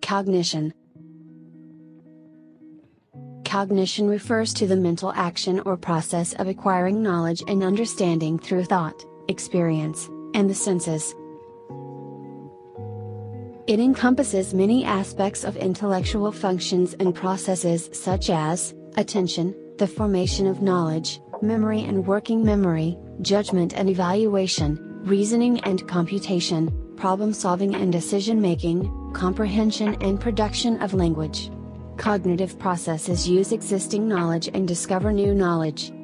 Cognition. Cognition refers to the mental action or process of acquiring knowledge and understanding through thought, experience, and the senses. It encompasses many aspects of intellectual functions and processes such as attention, the formation of knowledge, memory and working memory, judgment and evaluation, reasoning and computation, problem solving and decision making, comprehension and production of language. Cognitive processes use existing knowledge and discover new knowledge.